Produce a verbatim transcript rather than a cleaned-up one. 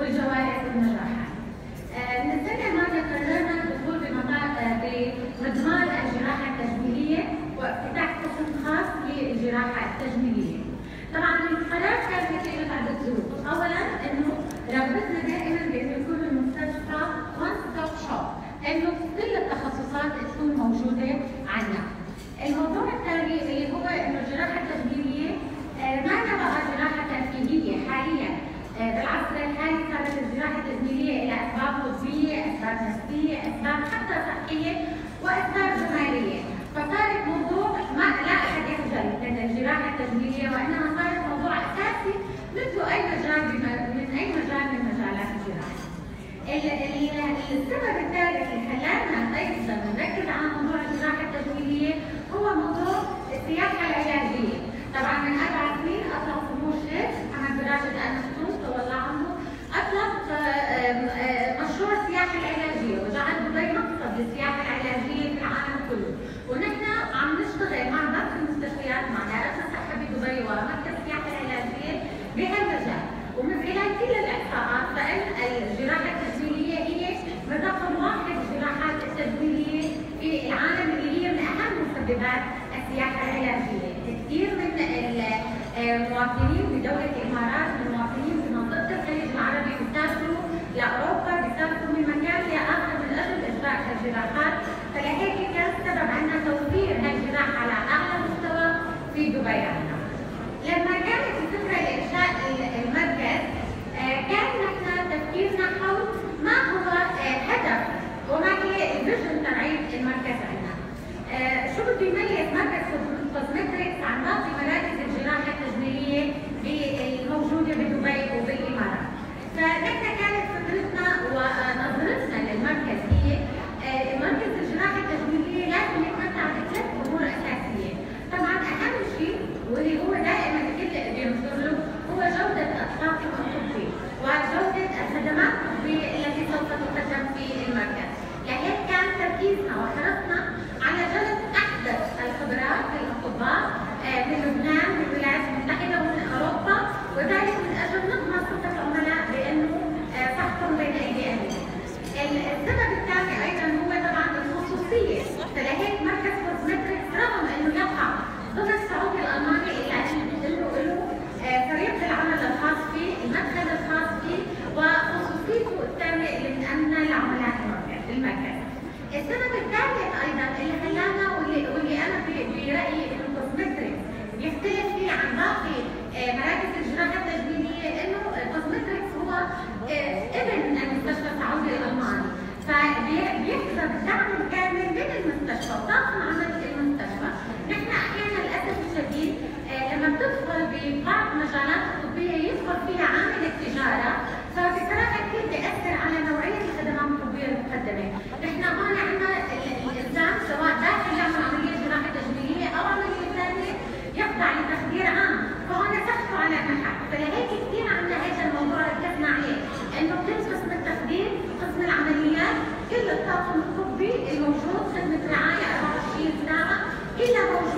والجوارح والمجراحات. من السنة الماضية قررنا الدخول بمضمار الجراحة التجميلية وافتتاح قسم خاص للجراحة التجميلية. طبعا القرار كان نتيجة عدة ظروف، أولاً إنه رغبتنا دائماً بإنه يكون المستشفى وان ستوب شوب، إنه كل التخصصات تكون موجودة عندنا. الموضوع الثاني اللي هو إنه الجراحة التجميلية ما بقى جراحة ترفيهية حالياً. بالعصر الحالي صارت الجراحة التجميلية إلى أسباب طبية، أسباب نفسية، أسباب حتى صحية وأسباب جمالية، فصارت موضوع ما لا أحد يخجل من الجراحة التجميلية، وإنما صارت موضوع أساسي مثل أي مجال من أي مجال من مجالات الجراحة. السبب الثالث اللي خلانا أيضا نركز على موضوع الجراحة التجميلية هو موضوع السياحة العلاجية. طبعا من أربع سنين أطلق سمو الشيخ محمد بن راشد آل مكتوم تولى عنه أطلق مشروع السياحة العلاجية وجعل دبي مقصد للسياحة العلاجية في العالم كله، ونحن عم نشتغل مع باقي المستشفيات مع دائرة الصحة بدبي ومركز السياحة العلاجية بهالمجال. ومن خلال كل الإحصاءات فإن الجراحة التجميلية هي من رقم واحد الجراحات التجميلية في العالم اللي هي من أهم مسببات السياحة العلاجية. كثير من المواطنين بدولة الإمارات والمواطنين في منطقة الخليج العربي بيسافروا لأوروبا، بيسافروا من مكان لآخر من أجل إجراء الجراحات، فلهيك كان السبب عندنا توفير هالجراحة على أعلى مستوى في دبي عندنا. لما كانت الفكرة لإنشاء المركز كان نحن تفكيرنا حول ما هو هدف وما هي الفيجن تبعية المركز عندنا. شو بده يميز مركز كوزمتريكس عن باقي مراكز الجراحة التجميلية الموجودة بدبي وبالإمارات؟ فنحن كانت فكرتنا ونظرتنا للمركز هي مركز الجراحة التجميلية لازم يتمتع بثلاث أمور أساسية. طبعا أهم شيء واللي هو دائما الكل بينظر له هو جودة الطاقم الطبي وجودة الخدمات الطبية التي سوف تقدم في المركز. لهيك كان تركيزنا وحرصنا على جلب أحدث الخبرات للأطباء من لبنان من الولايات المتحدة ومن أوروبا، وذلك من أجل نضمن ثقة العملاء بأنه صحتهم بين أيدي أهلهم. السبب الثاني أيضا هو طبعا الخصوصية، فلهيك مركز كوزمتريكس رغم أنه يقع ضمن السعودي الألماني إلا أنه له فريق العمل الخاص فيه، المدخل الخاص فيه، وخصوصيته الثانية اللي بتأمنها لعملاء المركز. السبب الثالث أيضا اللي خلانا واللي, واللي أنا برأيي إنه كوزمتريكس يختلف فيه عن باقي مراكز الجراحة التجميلية إنه كوزمتريكس هو ابن المستشفى السعودي الألماني، فبيحظى بالدعم الكامل من المستشفى وطاقم عمل المستشفى. نحن أحيانا للأسف الشديد لما بتدخل ببعض المجالات الطبية يدخل فيها عامل التجارة، فبصراحة كثير بيأثر على نوعية الخدمات الطبية المقدمة. نحن هون عندنا الإنسان سواء داخل يعمل عملية جراحة تجميلية أو عملية ثانية يخضع لتخدير عام، فهون سقطوا على نحن، فلهيك كثير عندنا هذا الموضوع ركزنا عليه، إنه كل قسم التخدير، قسم العمليات، كل الطاقم الطبي الموجود، خدمة رعاية أربعة وعشرين ساعة، كلها موجودة